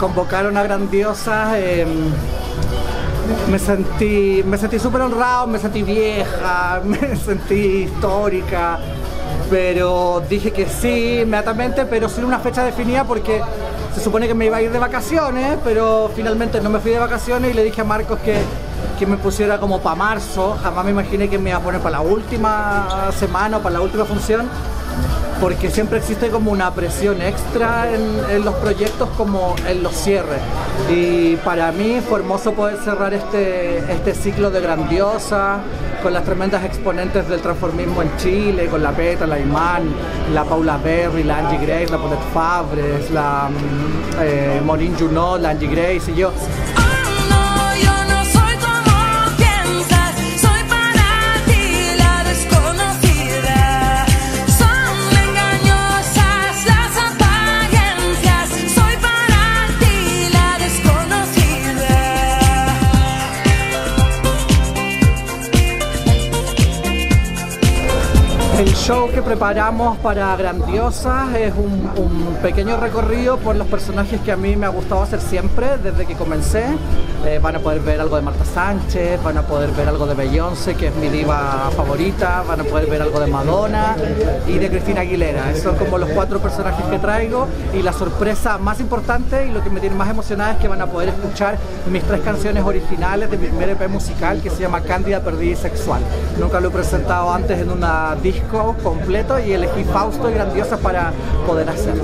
convocaron a Grandiosas, me sentí súper honrado, me sentí vieja, me sentí histórica, pero dije que sí inmediatamente, pero sin una fecha definida porque se supone que me iba a ir de vacaciones, pero finalmente no me fui de vacaciones y le dije a Marcos que me pusiera como para marzo. Jamás me imaginé que me iba a poner para la última semana o para la última función, porque siempre existe como una presión extra en los proyectos como en los cierres. Y para mí fue hermoso poder cerrar este ciclo de Grandiosa con las tremendas exponentes del transformismo en Chile, con la Peta, la Imán, la Paula Berry, la Angie Grace, la Paulette Fabres, la Maureen Junot, la Angie Grace y yo. El show que preparamos para Grandiosas es un pequeño recorrido por los personajes que a mí me ha gustado hacer siempre desde que comencé. Van a poder ver algo de Marta Sánchez, van a poder ver algo de Beyoncé, que es mi diva favorita, van a poder ver algo de Madonna y de Cristina Aguilera. Esos son como los 4 personajes que traigo, y la sorpresa más importante y lo que me tiene más emocionada es que van a poder escuchar mis 3 canciones originales de mi primer EP musical, que se llama Cándida, Perdida y Sexual. Nunca lo he presentado antes en una disco completo y elegí Fausto y Grandiosa para poder hacerlo.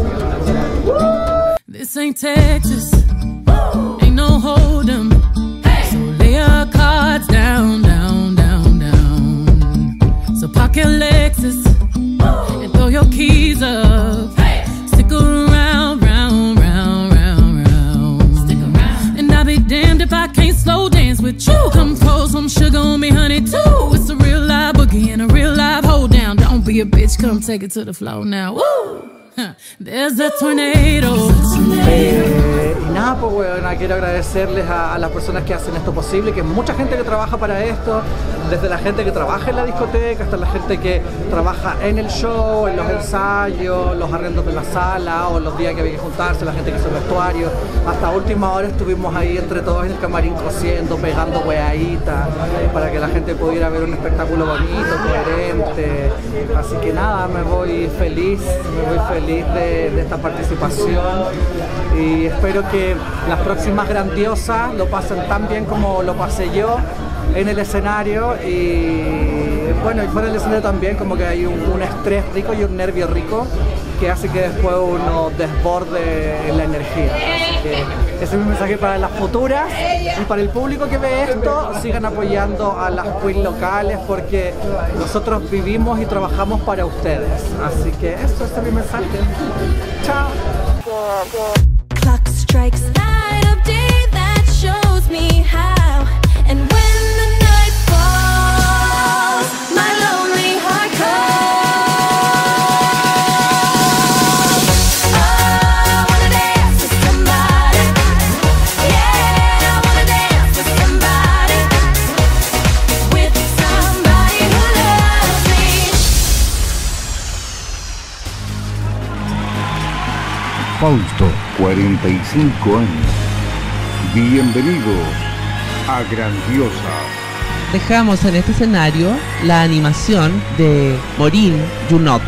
This ain't Texas, ain't no hold'em, so lay your cards down, down, down, down. So park your Lexus and throw your keys up. Stick around, round, round, round, round. Stick around. And I'll be damned if I can't slow dance with you. Come pour some sugar on me, honey, too. It's a real live boogie and a real live hold down. Don't be a bitch, come take it to the floor now. Woo! There's a tornado. Y nada, pues bueno, quiero agradecerles a las personas que hacen esto posible, que es mucha gente que trabaja para esto, desde la gente que trabaja en la discoteca hasta la gente que trabaja en el show, en los ensayos, los arrendos de la sala o los días que había que juntarse, la gente que hizo el vestuario. Hasta última hora estuvimos ahí entre todos en el camarín cosiendo, pegando weaditas para que la gente pudiera ver un espectáculo bonito, coherente. Así que nada, me voy feliz de esta participación y espero que las próximas Grandiosas lo pasen tan bien como lo pasé yo en el escenario, y bueno, y fuera del escenario también como que hay un estrés rico y un nervio rico que hace que después uno desborde la energía. Así que ese es mi mensaje para las futuras, y para el público que ve esto, sigan apoyando a las queens locales porque nosotros vivimos y trabajamos para ustedes. Así que eso, ese es mi mensaje. Chao. Clock strikes light of day that shows me how, and when the night falls, my lonely heart calls. Oh, I wanna dance with somebody. Yeah, I wanna dance with somebody. With somebody who loves me. Fausto, 45 años. Bienvenidos a Grandiosa. Dejamos en este escenario la animación de Maureen Junot.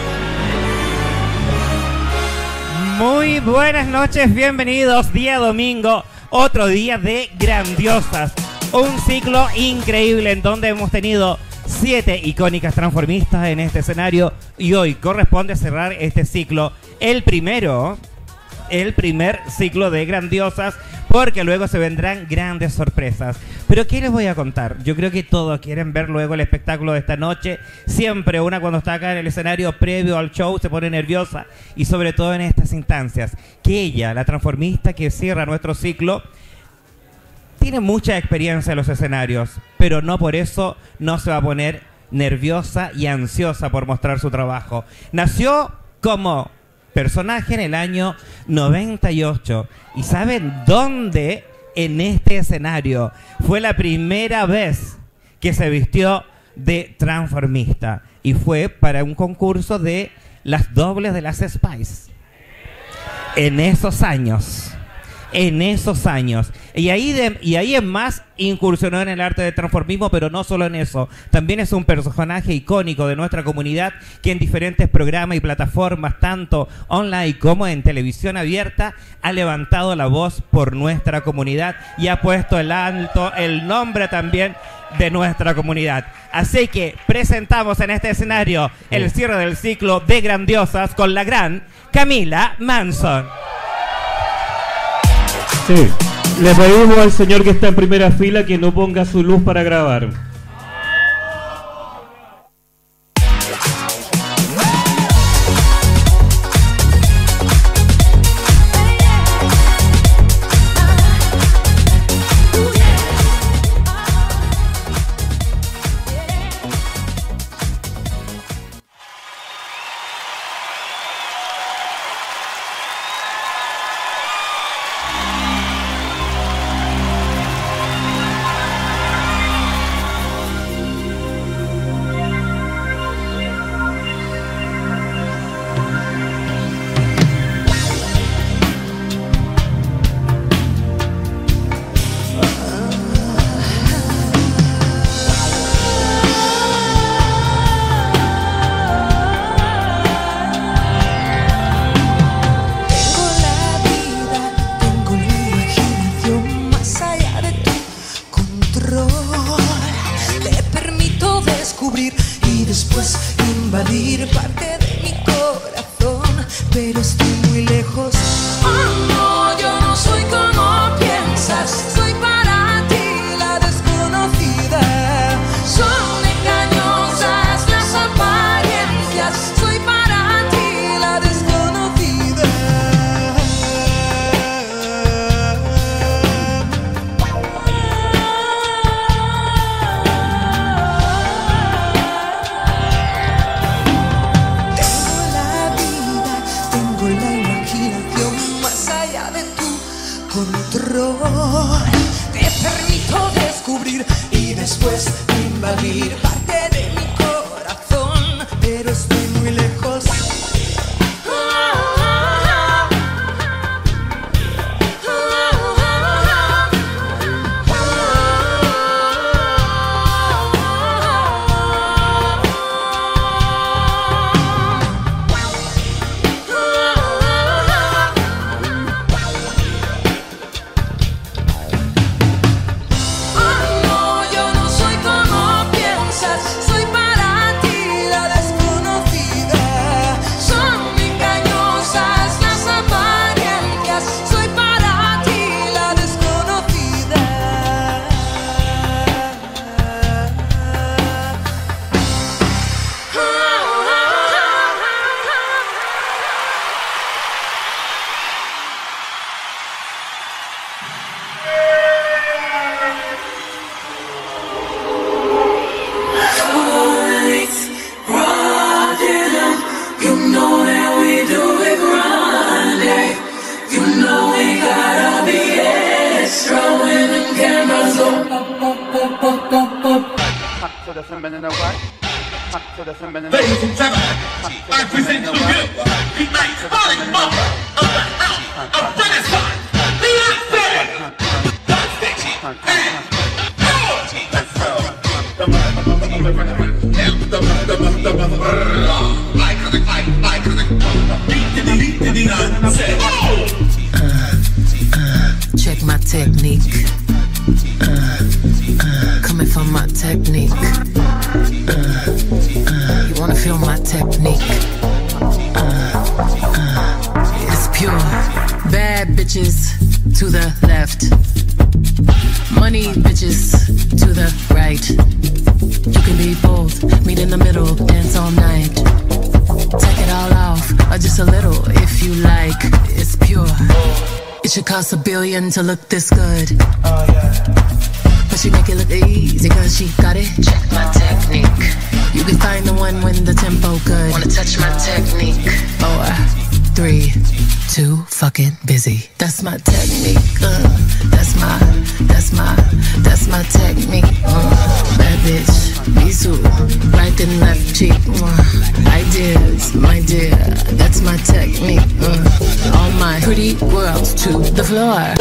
Muy buenas noches, bienvenidos. Día domingo, otro día de Grandiosas. Un ciclo increíble en donde hemos tenido 7 icónicas transformistas en este escenario, y hoy corresponde cerrar este ciclo, el primer ciclo de Grandiosas, porque luego se vendrán grandes sorpresas. Pero ¿qué les voy a contar? Yo creo que todos quieren ver luego el espectáculo de esta noche. Siempre una, cuando está acá en el escenario previo al show, se pone nerviosa, y sobre todo en estas instancias, que ella, la transformista que cierra nuestro ciclo, tiene mucha experiencia en los escenarios, pero no por eso no se va a poner nerviosa y ansiosa por mostrar su trabajo. Nació como personaje en el año 98. ¿Y saben dónde? En este escenario. Fue la primera vez que se vistió de transformista, y fue para un concurso de las dobles de las Spice. En esos años en esos años. Y ahí en más incursionó en el arte del transformismo, pero no solo en eso. También es un personaje icónico de nuestra comunidad que en diferentes programas y plataformas, tanto online como en televisión abierta, ha levantado la voz por nuestra comunidad y ha puesto el alto el nombre también de nuestra comunidad. Así que presentamos en este escenario el cierre del ciclo de Grandiosas con la gran Camila Manson. Sí, le pedimos al señor que está en primera fila que no ponga su luz para grabar. Ladies and gentlemen, I present to you the iconic mother of Renaissance, Beyonce! Check my technique. Coming from my technique. You wanna feel my technique? It's pure. Bad bitches to the left. Money bitches to the right. You can be both, meet in the middle, dance all night. Take it all off, or just a little if you like. It's pure. It should cost $1 billion to look this good. But she make it look easy cause she got it. Check my technique. You can find the one when the tempo good. Wanna touch my technique? 4, 3, 2, fucking busy. That's my technique. That's my technique. Bad bitch, Bisou, right and left cheek. Ideas, my dear, that's my technique. All my pretty girls to the floor.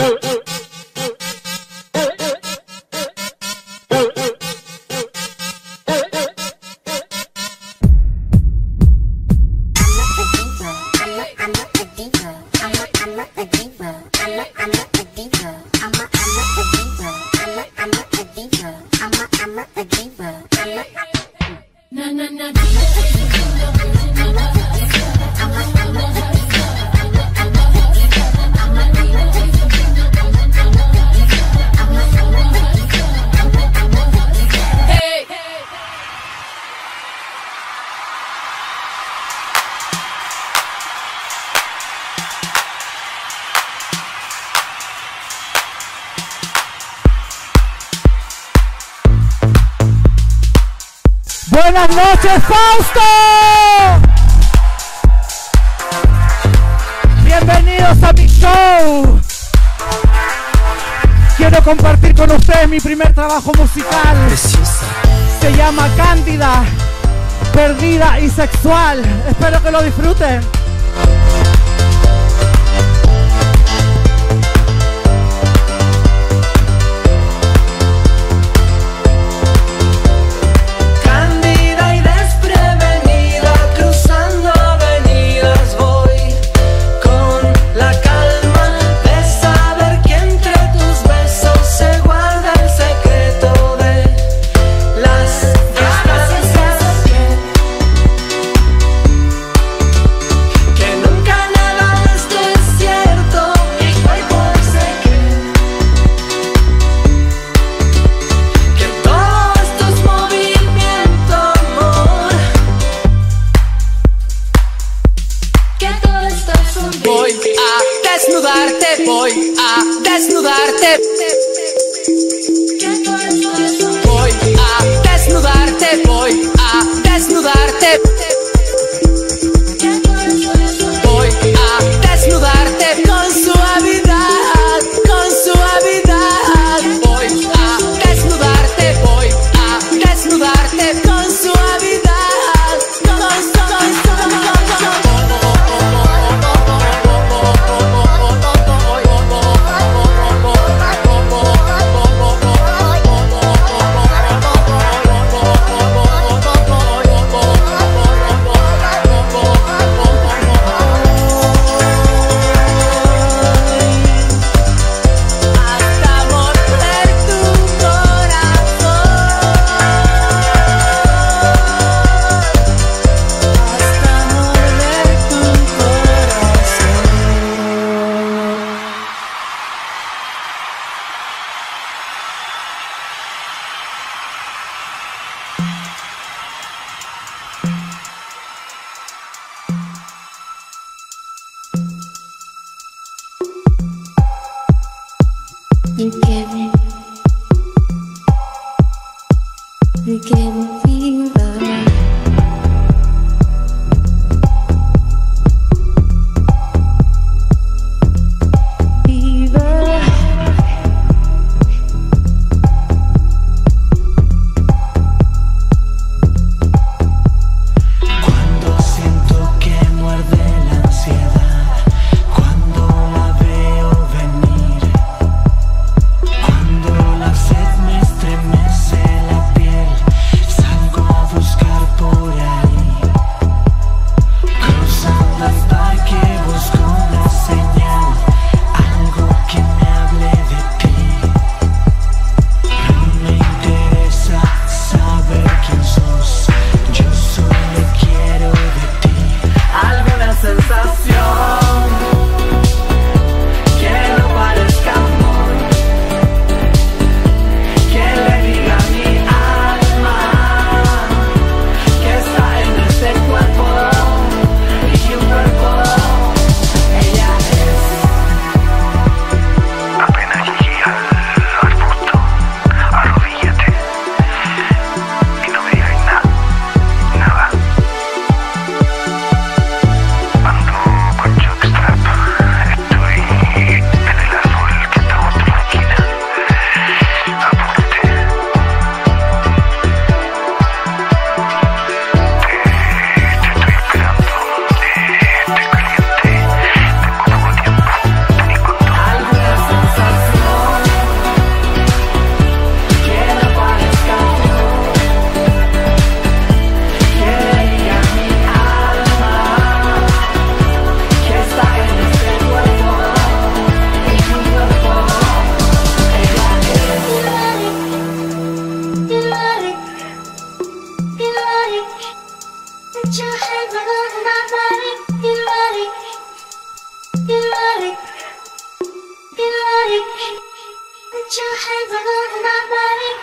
Buenas noches, Fausto. Bienvenidos a mi show. Quiero compartir con ustedes mi primer trabajo musical. Se llama Cándida, Perdida y Sexual. Espero que lo disfruten. Voy a desnudarte. Voy a desnudarte, voy a desnudarte. Voy a desnudarte con suavidad, con suavidad. Voy a desnudarte, voy a desnudarte con suavidad. You give me fever. Cuando la sed me estremece la piel, Put your hands all over my body, get ready, get ready, get ready. Put your hands all over my body.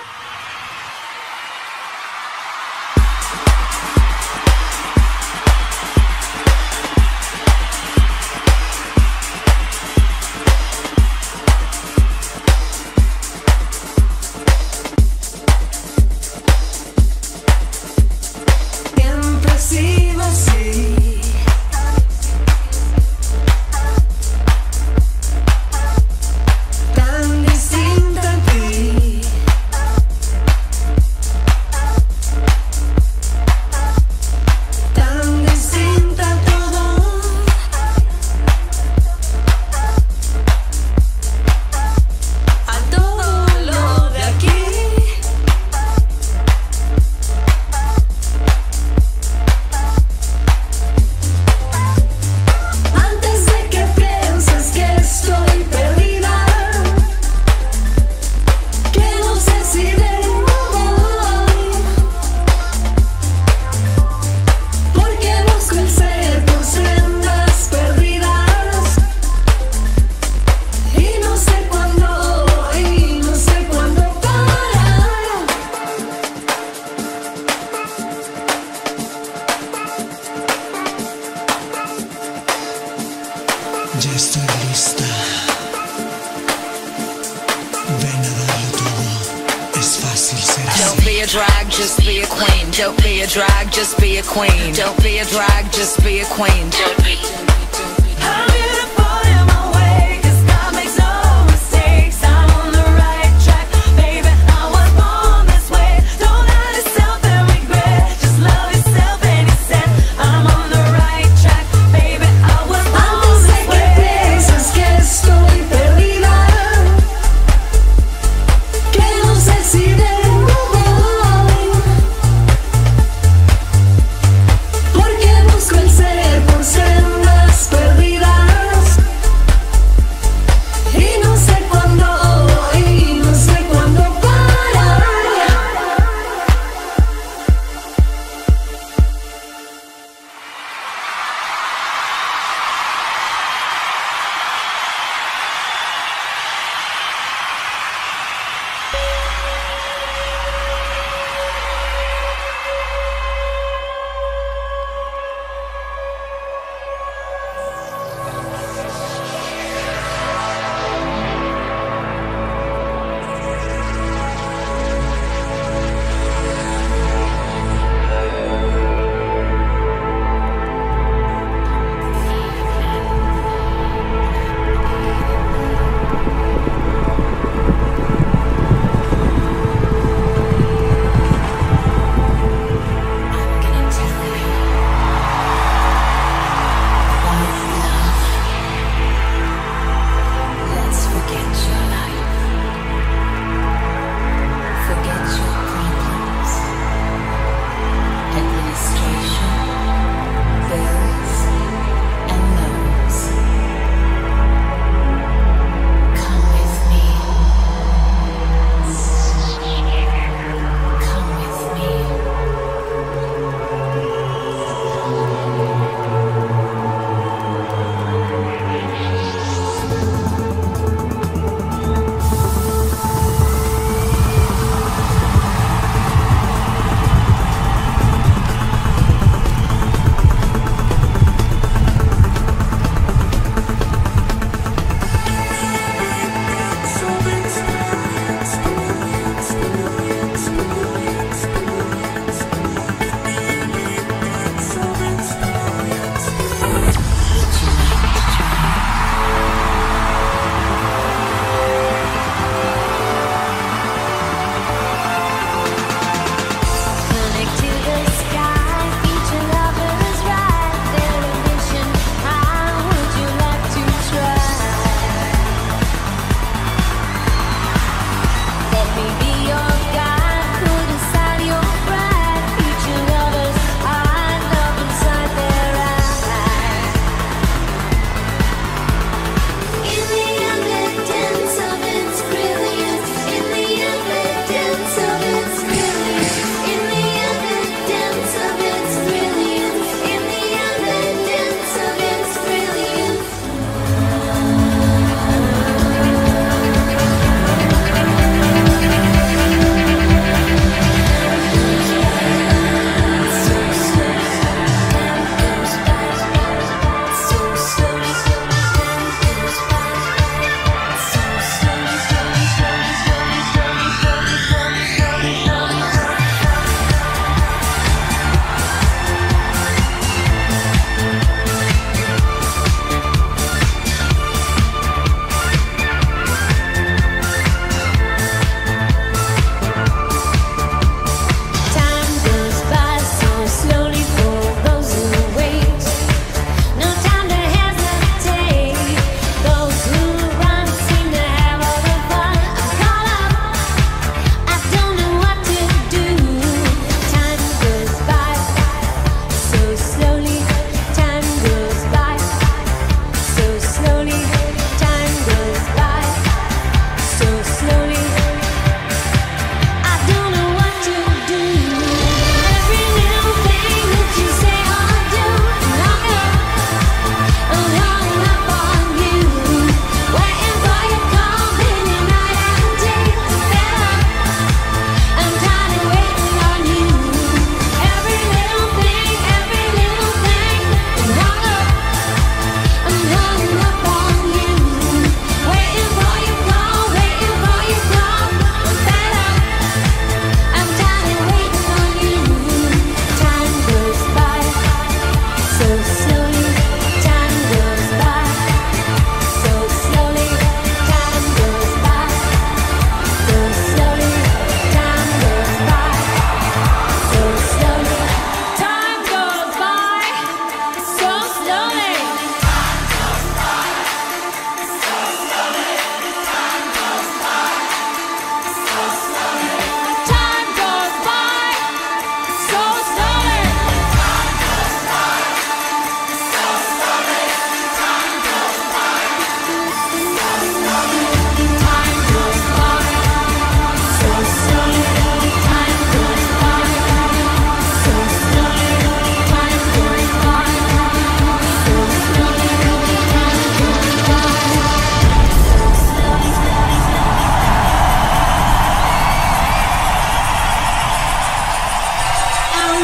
Ya estoy lista. Ven a darlo todo. Es fácil ser así. Don't be a drag, just be a queen. Don't be a drag, just be a queen. Don't be a drag, just be a queen. Don't be. I'm beautiful in my way, 'cause God makes no mistakes. I'm on the right track, baby. I was born this way. Don't hide yourself and regret. Just love yourself and you said I'm on the right track, baby. I was born this way. Antes de que pienses que estoy perdida, que no sé si debo voy, porque busco el ser por sendas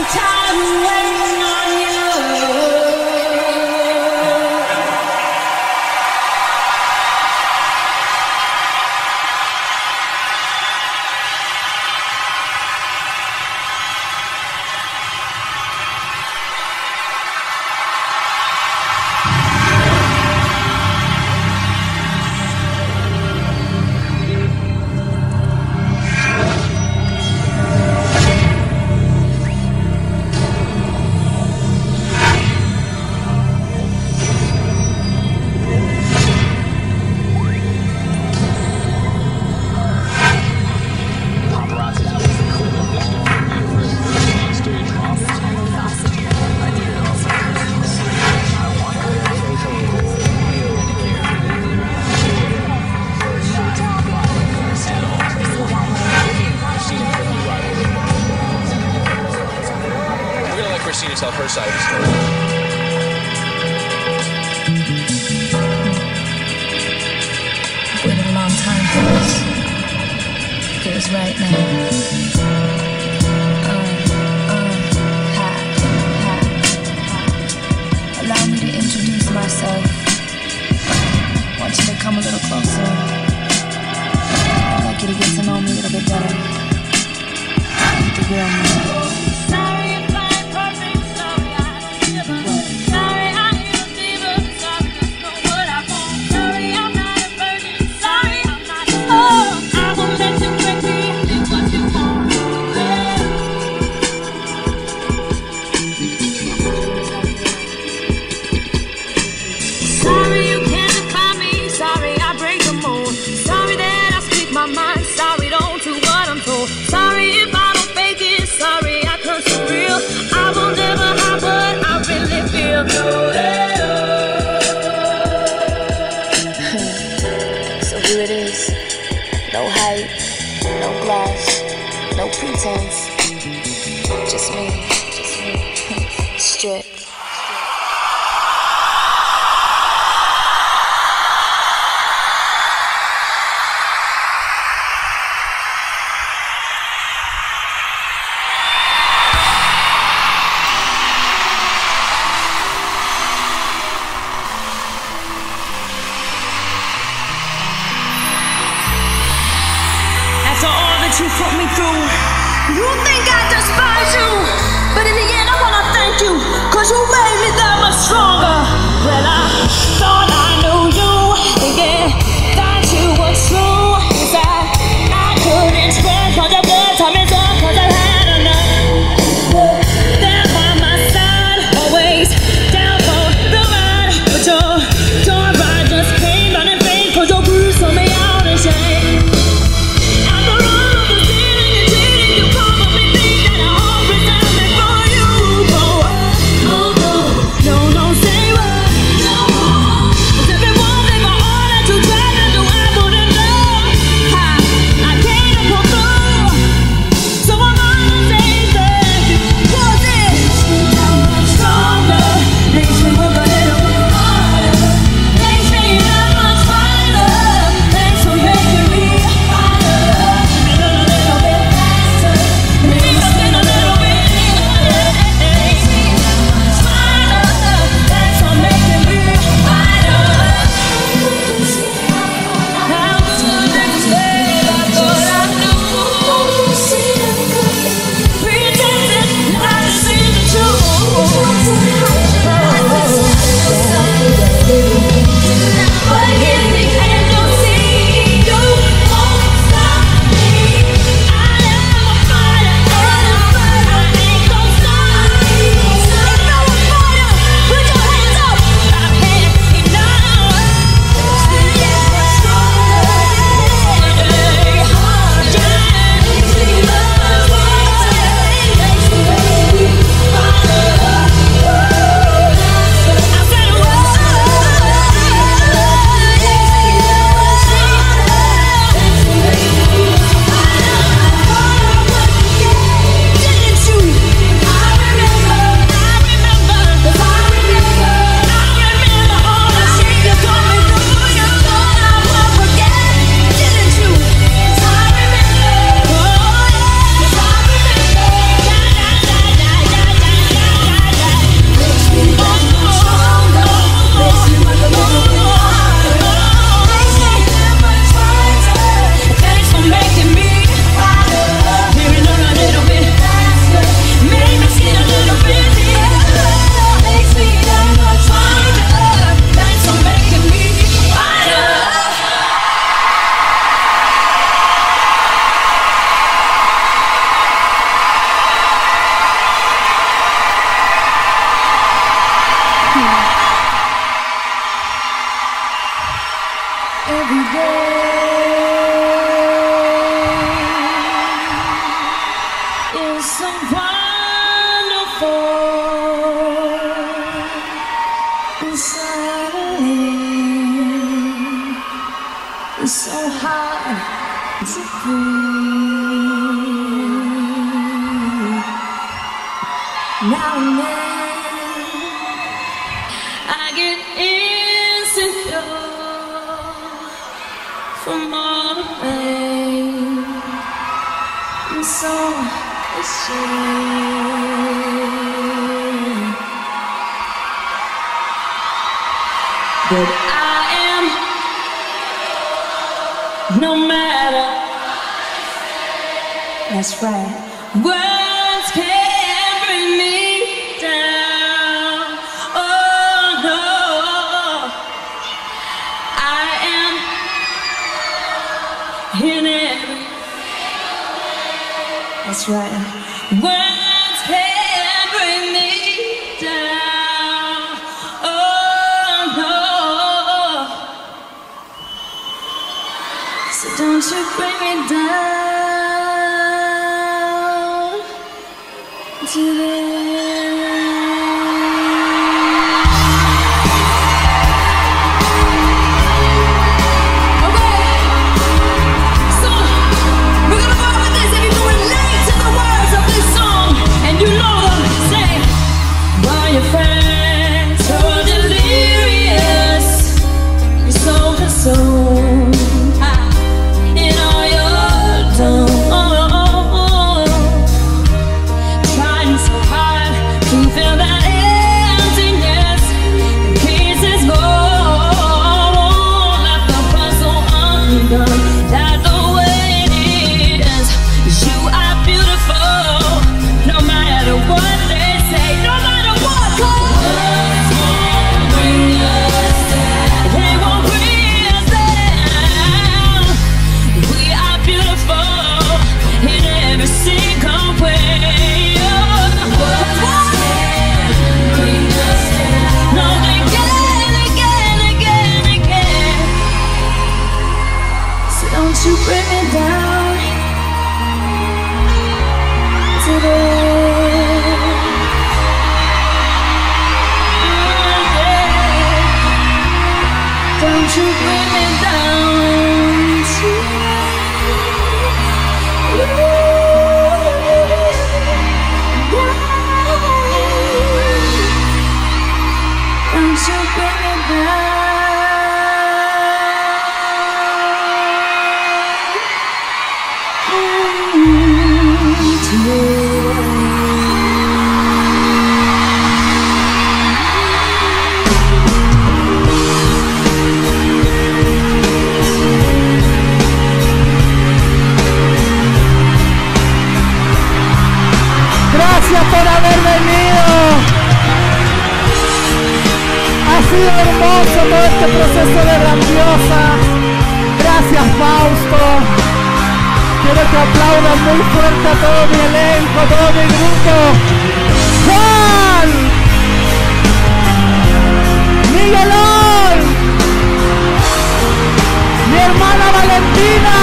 I'm tired of waiting on you. Christina tell her side of the story. Waited a long time for this. Feels right now. Allow me to introduce myself. Want you to come a little closer. I'd like you to get to know me a little bit better. Meet the real me. So here it is. No hype, no gloss, no pretense. Just me. Strip. You put me through. You think I despise you, but in the end I wanna thank you, 'cause you made me that much stronger. Well, I thought I knew you, thinking that you were true. Inside I couldn't express all your blood, time is up, 'cause I've had enough. There by my side, always down for the ride, but your ride just came running vain, 'cause your bruise told me out in shame. You probably think that I always am for you. Oh, is so wonderful, and suddenly it's so hard to breathe. Now and then I get insecure from all the pain. I'm so ashamed, but I am no matter. That's right. Words can't bring me down. Oh no, I am in it. That's right. Words can't bring me down. Oh no. So don't you bring me down to your friends so delirious, you're so consumed in all your done, trying so hard to fill that emptiness, in pieces gone, left the puzzle undone. That's the way it is. You are beautiful, no matter what they say, no matter what. Don't you bring me down today. Don't you bring me down today. Don't you bring me down. Gracias por haber venido. Ha sido hermoso todo este proceso de Grandiosa. Gracias, Fausto. Quiero que aplaudan muy fuerte a todo mi elenco, a todo mi grupo. ¡Juan! ¡Miguelón! ¡Mi hermana Valentina!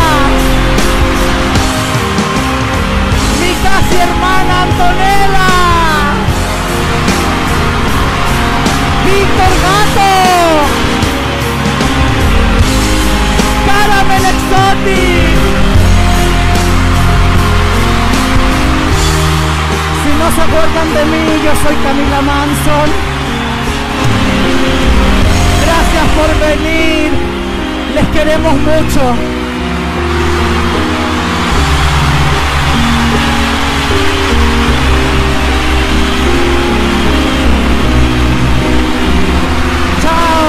¡Mi casi hermana Antonella! ¡Víctor Gato! ¡Caramel Exotic! Si no se acuerdan de mí, yo soy Camila Manson. Gracias por venir. Les queremos mucho. Chao.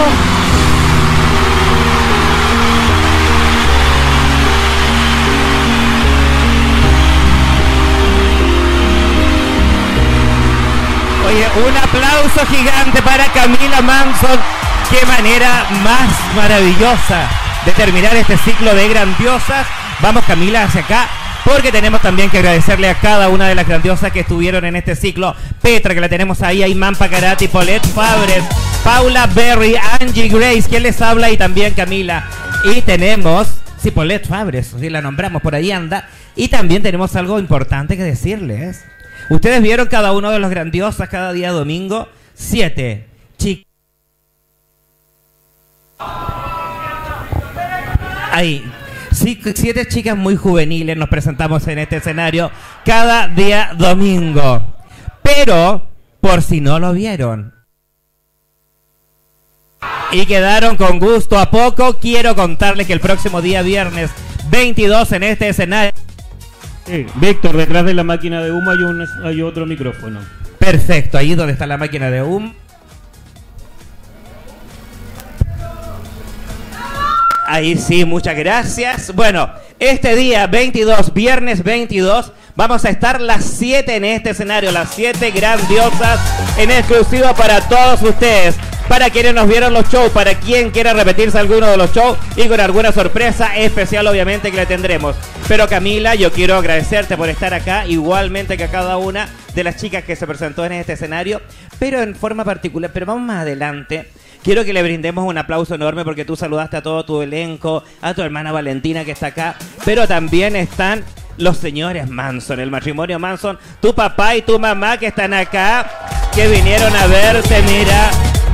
Oye, un aplauso gigante para Camila Manson. Qué manera más maravillosa de terminar este ciclo de Grandiosas. Vamos, Camila, hacia acá, porque tenemos también que agradecerle a cada una de las grandiosas que estuvieron en este ciclo. Petra, que la tenemos ahí, Ayman Pacarati, Paulette Fabres, Paula Berry, Angie Grace, quien les habla, y también Camila. Y tenemos Paulette Fabres, si la nombramos, por ahí anda. Y también tenemos algo importante que decirles. Ustedes vieron cada uno de los Grandiosas cada día domingo. 7 chicas. Ahí. 7 chicas muy juveniles nos presentamos en este escenario cada día domingo. Pero, por si no lo vieron y quedaron con gusto a poco, quiero contarles que el próximo día viernes 22 en este escenario. Víctor, detrás de la máquina de humo hay otro micrófono. Perfecto, ahí donde está la máquina de humo. Ahí sí, muchas gracias. Bueno, este día 22, viernes 22, vamos a estar las 7 en este escenario, las 7 Grandiosas en exclusiva para todos ustedes. Para quienes nos vieron los shows, para quien quiera repetirse alguno de los shows y con alguna sorpresa especial obviamente que le tendremos. Pero Camila, yo quiero agradecerte por estar acá, igualmente que a cada una de las chicas que se presentó en este escenario, pero en forma particular, pero vamos más adelante. Quiero que le brindemos un aplauso enorme porque tú saludaste a todo tu elenco, a tu hermana Valentina que está acá, pero también están los señores Manson, el matrimonio Manson, tu papá y tu mamá que están acá, que vinieron a verte, mira.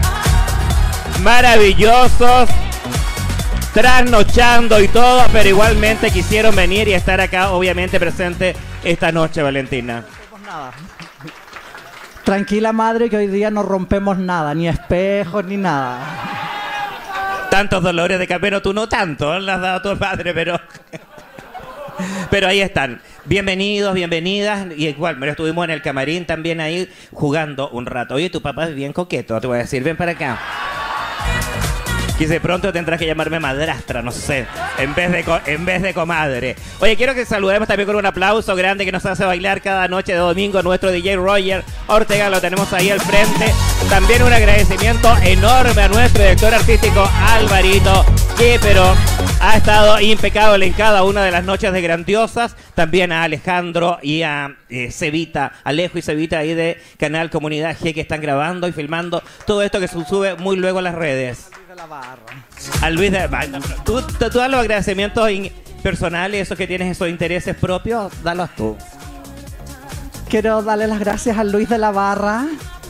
Maravillosos, trasnochando y todo, pero igualmente quisieron venir y estar acá, obviamente presente esta noche, Valentina. Nada. Tranquila, madre, que hoy día no rompemos nada, ni espejos, ni nada. Tantos dolores de cabeza, tú no tanto, le has dado a tu padre, pero... Pero ahí están. Bienvenidos, bienvenidas. Y igual, pero estuvimos en el camarín también ahí jugando un rato. Oye, tu papá es bien coqueto, te voy a decir, ven para acá. Quise pronto tendrás que llamarme madrastra, no sé, en vez de comadre. Oye, quiero que saludemos también con un aplauso grande que nos hace bailar cada noche de domingo nuestro DJ Roger Ortega, lo tenemos ahí al frente. También un agradecimiento enorme a nuestro director artístico Alvarito, que pero ha estado impecable en cada una de las noches de Grandiosas. También a Alejandro y a Cevita, Alejo y Cevita ahí de Canal Comunidad G, que están grabando y filmando todo esto que se sube muy luego a las redes. A Luis de la Barra. ¿Tú das los agradecimientos personales, esos que tienes, esos intereses propios? Dalos tú. Quiero darle las gracias a Luis de la Barra.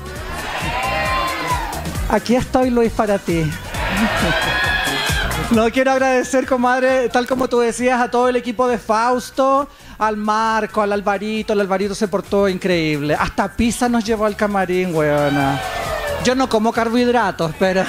Aquí estoy, Luis, para ti. No, quiero agradecer, comadre, tal como tú decías, a todo el equipo de Fausto, al Marco, al Alvarito. El Alvarito se portó increíble. Hasta pizza nos llevó al camarín, weona. Yo no como carbohidratos, pero...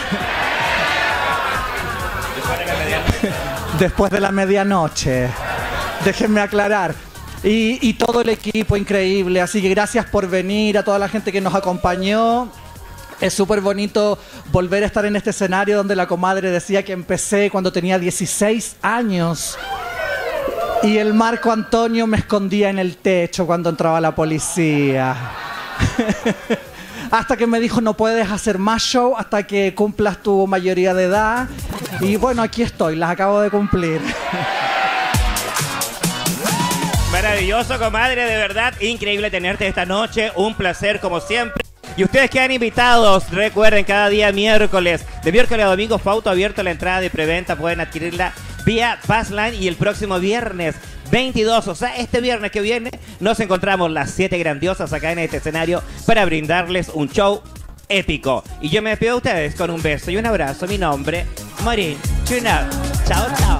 Después de la medianoche. Déjenme aclarar. Y todo el equipo increíble. Así que gracias por venir, a toda la gente que nos acompañó. Es súper bonito volver a estar en este escenario donde la comadre decía que empecé cuando tenía 16 años. Y el Marco Antonio me escondía en el techo cuando entraba la policía. Hasta que me dijo, no puedes hacer más show hasta que cumplas tu mayoría de edad. Y bueno, aquí estoy, las acabo de cumplir. Maravilloso, comadre, de verdad, increíble tenerte esta noche, un placer como siempre. Y ustedes quedan invitados, recuerden, cada día miércoles, de miércoles a domingo, Fausto abierto la entrada de preventa, pueden adquirirla vía Passline, y el próximo viernes 22, o sea, este viernes que viene, nos encontramos las 7 Grandiosas acá en este escenario para brindarles un show épico. Y yo me despido de ustedes con un beso y un abrazo. Mi nombre, Morín Chunab. Chao, chao.